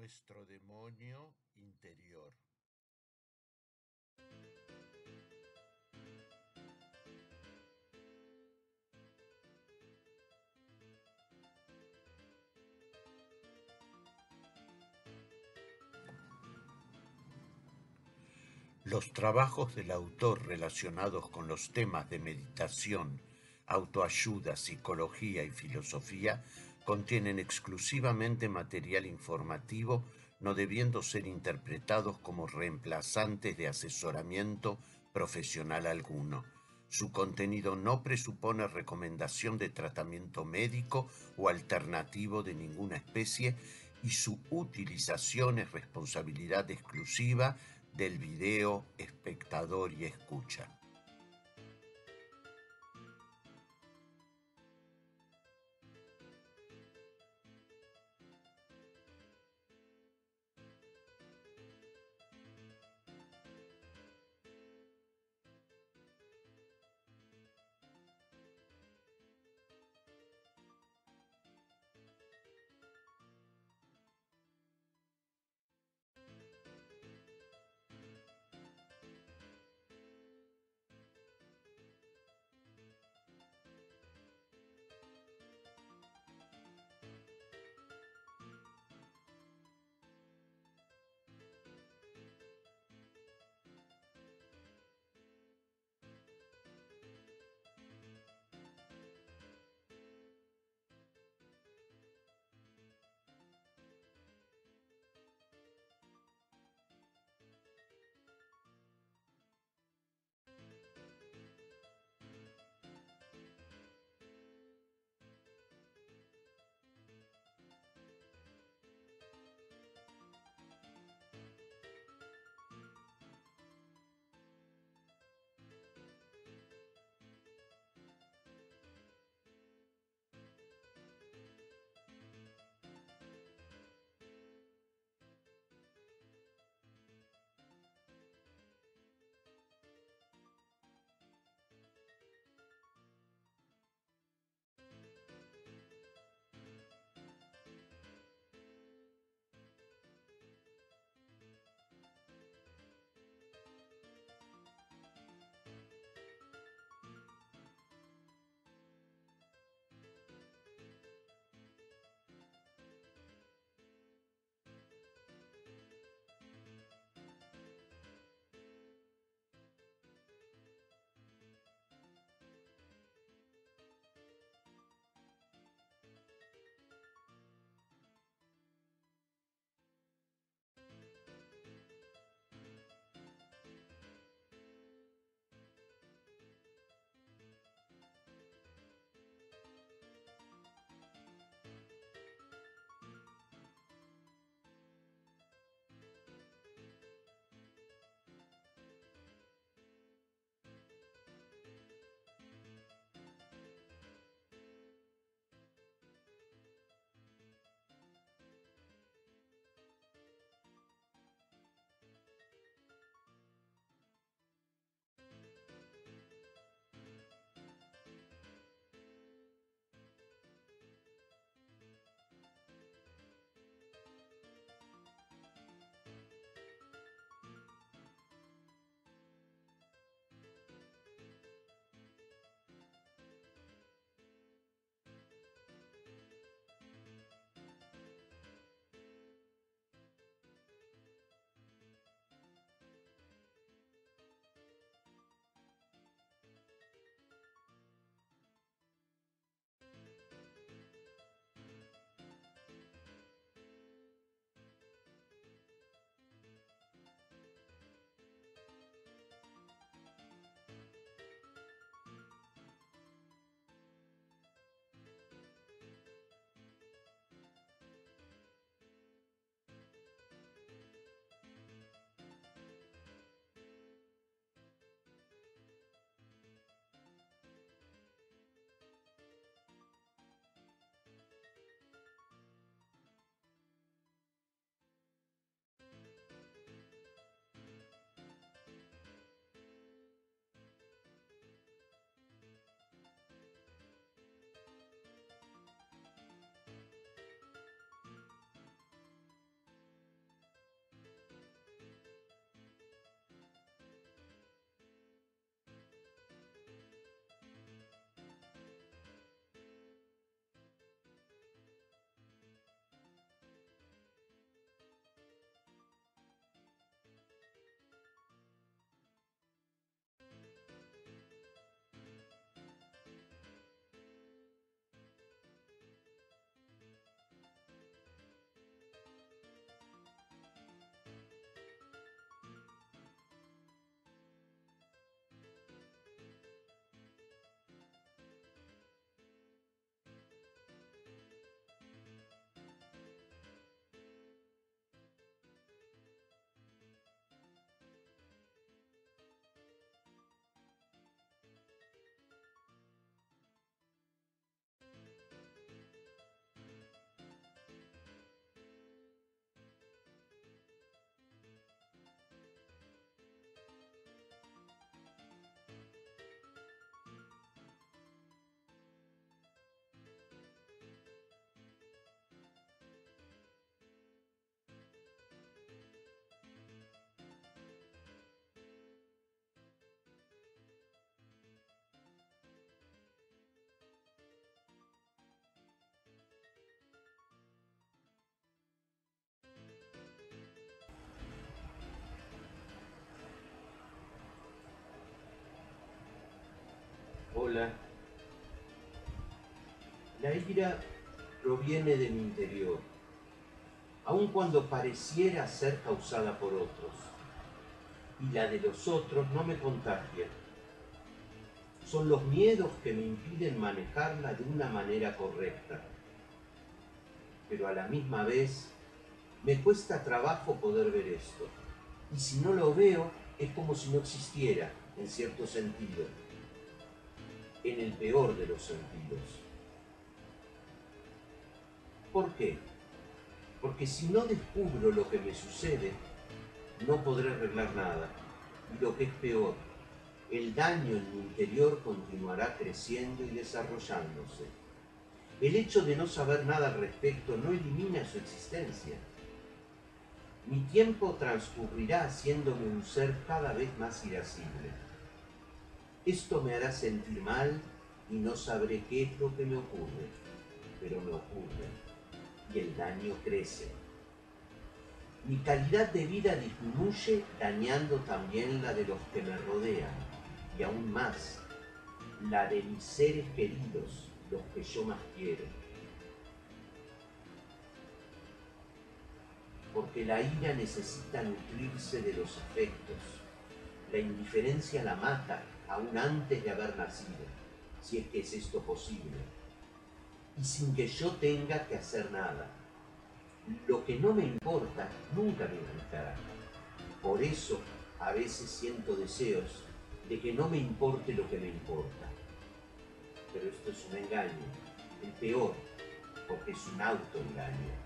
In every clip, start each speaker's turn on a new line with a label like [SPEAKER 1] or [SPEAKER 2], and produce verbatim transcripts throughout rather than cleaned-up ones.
[SPEAKER 1] nuestro demonio interior. Los trabajos del autor relacionados con los temas de meditación, autoayuda, psicología y filosofía contienen exclusivamente material informativo, no debiendo ser interpretados como reemplazantes de asesoramiento profesional alguno. Su contenido no presupone recomendación de tratamiento médico o alternativo de ninguna especie y su utilización es responsabilidad exclusiva del video, espectador y escucha.
[SPEAKER 2] Hola. La ira proviene de mi interior, aun cuando pareciera ser causada por otros, y la de los otros no me contagia. Son los miedos que me impiden manejarla de una manera correcta. Pero a la misma vez, me cuesta trabajo poder ver esto. Y si no lo veo, es como si no existiera, en cierto sentido. En el peor de los sentidos. ¿Por qué? Porque si no descubro lo que me sucede, no podré arreglar nada. Y lo que es peor, el daño en mi interior continuará creciendo y desarrollándose. El hecho de no saber nada al respecto no elimina su existencia. Mi tiempo transcurrirá haciéndome un ser cada vez más irascible. Esto me hará sentir mal y no sabré qué es lo que me ocurre, pero me ocurre y el daño crece. Mi calidad de vida disminuye, dañando también la de los que me rodean, y aún más, la de mis seres queridos, los que yo más quiero. Porque la ira necesita nutrirse de los afectos. La indiferencia la mata aún antes de haber nacido, si es que es esto posible, y sin que yo tenga que hacer nada. Lo que no me importa nunca me irritará. Por eso a veces siento deseos de que no me importe lo que me importa. Pero esto es un engaño, el peor, porque es un autoengaño.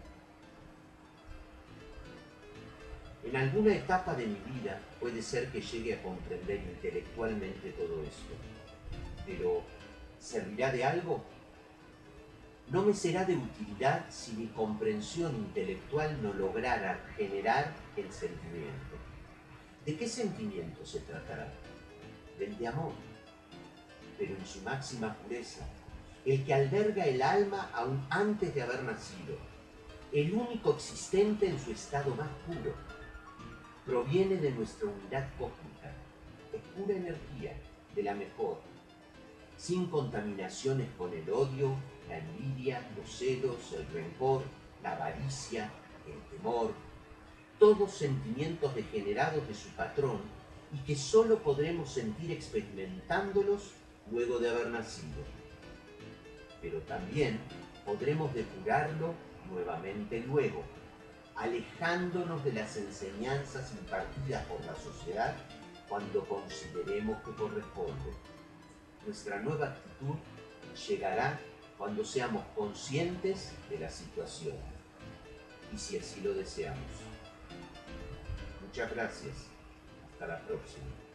[SPEAKER 2] En alguna etapa de mi vida puede ser que llegue a comprender intelectualmente todo esto. Pero, ¿servirá de algo? No me será de utilidad si mi comprensión intelectual no lograra generar el sentimiento. ¿De qué sentimiento se tratará? Del de amor, pero en su máxima pureza, el que alberga el alma aún antes de haber nacido, el único existente en su estado más puro. Proviene de nuestra unidad cósmica, es pura energía, de la mejor, sin contaminaciones con el odio, la envidia, los celos, el rencor, la avaricia, el temor, todos sentimientos degenerados de su patrón y que solo podremos sentir experimentándolos luego de haber nacido. Pero también podremos depurarlo nuevamente luego, alejándonos de las enseñanzas impartidas por la sociedad cuando consideremos que corresponde. Nuestra nueva actitud llegará cuando seamos conscientes de la situación, y si así lo deseamos. Muchas gracias. Hasta la próxima.